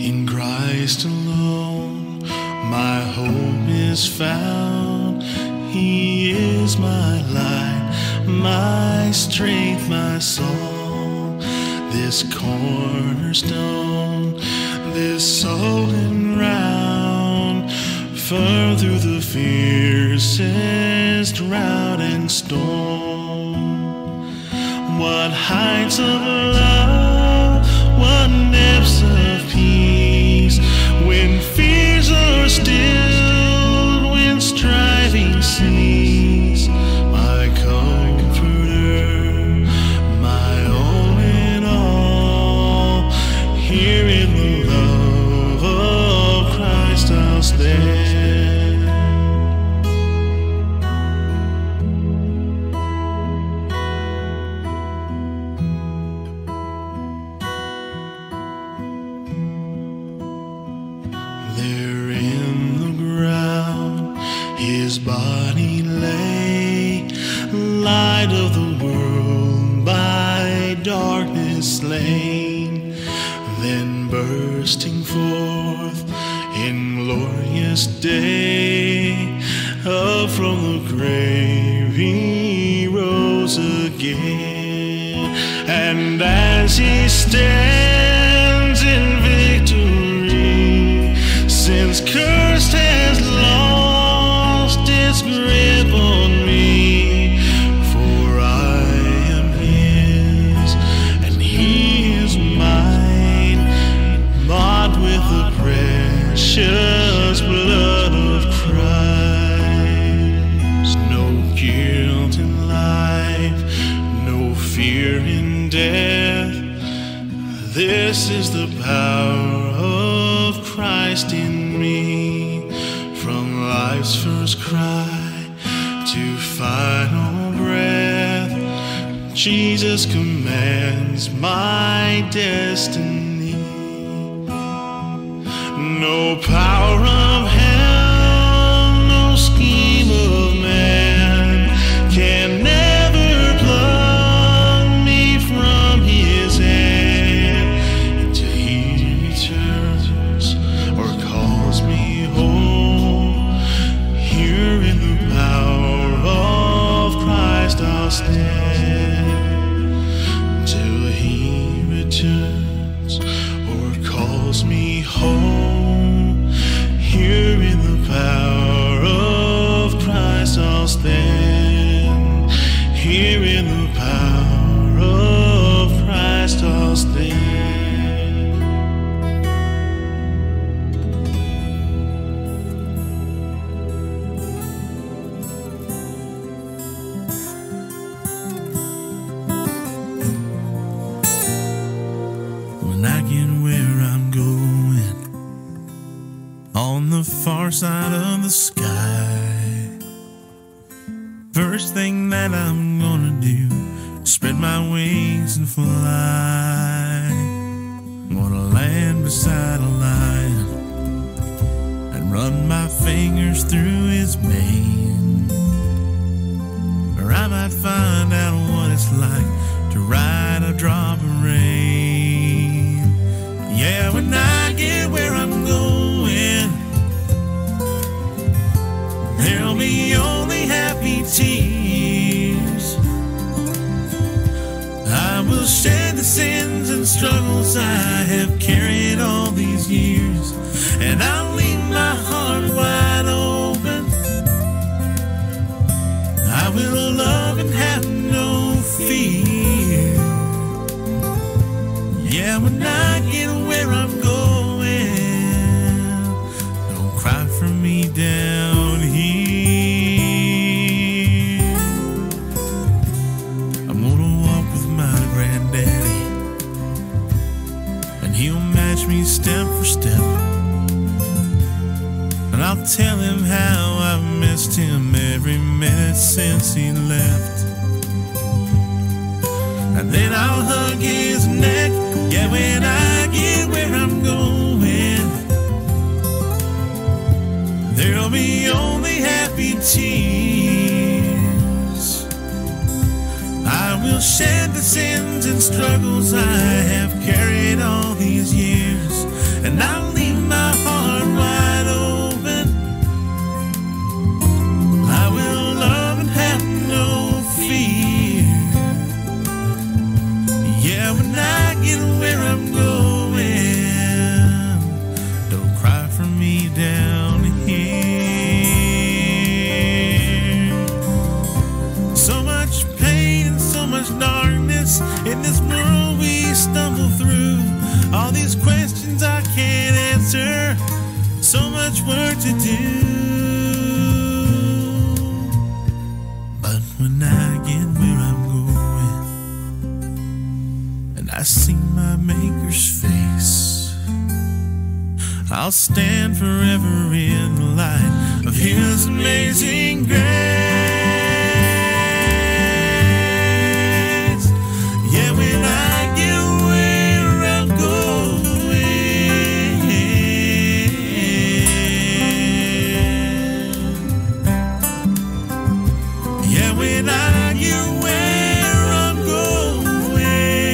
In Christ alone my hope is found. He is my light, my strength, my song. This cornerstone, this solid ground, firm through the fiercest drought and storm. What heights of love, what depths of peace, when fears are stilled, when striving cease. My comforter, my all in all, here in the love of Christ I'll stand. There in the ground his body lay, light of the world by darkness slain. Then bursting forth in glorious day, up from the grave he rose again. And as he stands in victory, sin's curse has lost its grip on me. For I am his, and he is mine, bought with the precious blood of Christ. No guilt in life, no fear in death. This is the power of Christ in me. From life's first cry to final breath, Jesus commands my destiny. No power of hell, no scheme of man can never pluck me from his hand until he returns or calls me home. Here in the power of Christ I'll stand till he returns or calls me home. Here in the power of Christ I'll stand. Here in the power of Christ I'll stand. When I get where I'm going, on the far side of the sky, first thing that I'm gonna do is spread my wings and fly. I'm gonna land beside a lion and run my fingers through his mane, or I might find out what it's like to ride a drop of rain. Yeah, when I get where I'm going, there'll be only happy tears. I will shed the sins and struggles I have carried all these years, and I'll leave my heart wide open. I will love and have no fear. Yeah, when I get where I'm going, don't cry for me down here. I'm gonna walk with my granddaddy, and he'll match me step for step. And I'll tell him how I've missed him every minute since he left. And then I'll hug his neck. Yeah, when I get where I'm going, there'll be only happy tears. I will shed the sins and struggles I have carried all these years, and I'll so much work to do. But when I get where I'm going and I see my Maker's face, I'll stand forever in the light of His amazing grace. Yeah, when I get where I'm going, yeah, when I get where I'm going,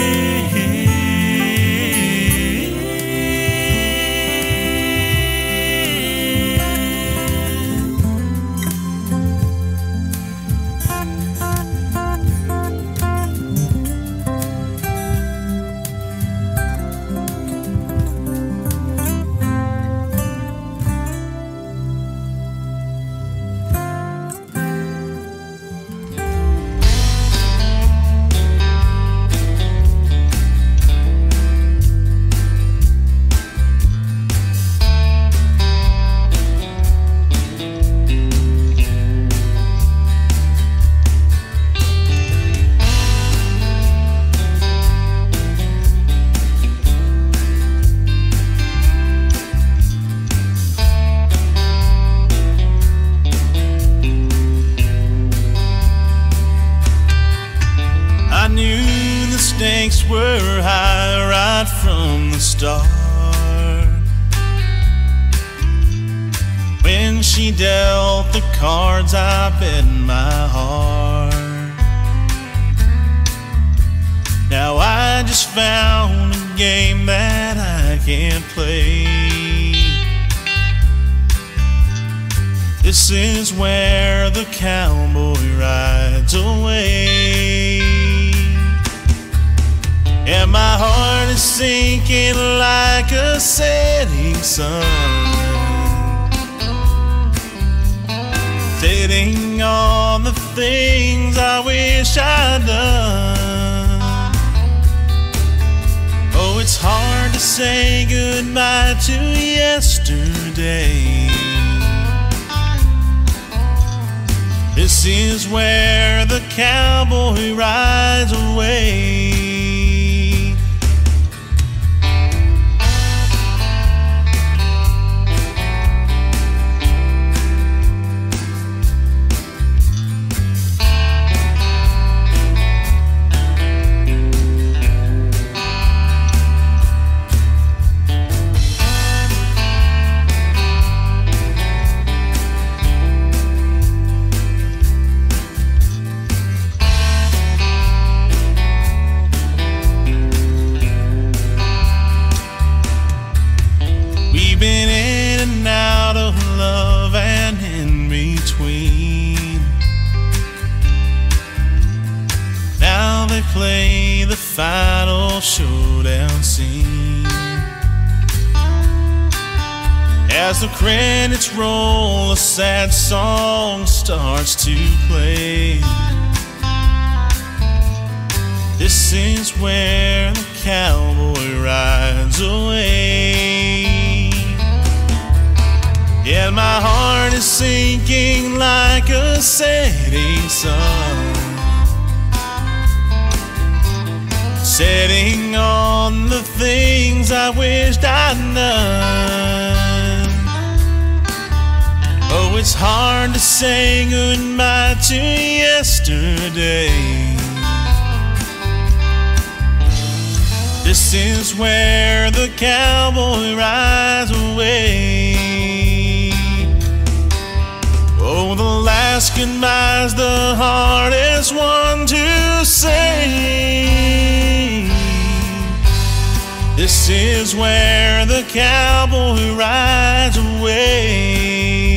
stakes were high right from the start. When she dealt the cards, I bet my heart. Now I just found a game that I can't play. This is where the cowboy rides away. And my heart is sinking like a setting sun, sitting on the things I wish I'd done. Oh, it's hard to say goodbye to yesterday. This is where the cowboy rides away. Been in and out of love and in between. Now they play the final showdown scene. As the credits roll, a sad song starts to play. This is where the cowboy rides away. Yeah, my heart is sinking like a setting sun, setting on the things I wished I'd done. Oh, it's hard to say goodbye to yesterday. This is where the cowboy rides away. Oh, the last goodbye's the hardest one to say. This is where the cowboy rides away.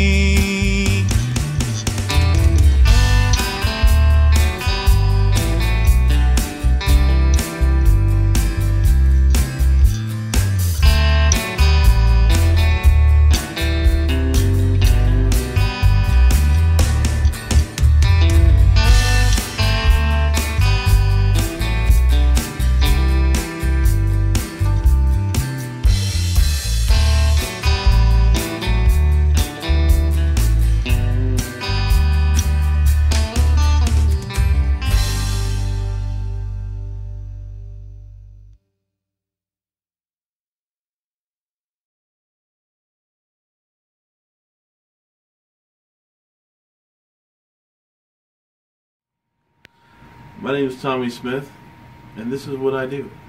My name is Tommy Smith, and this is what I do.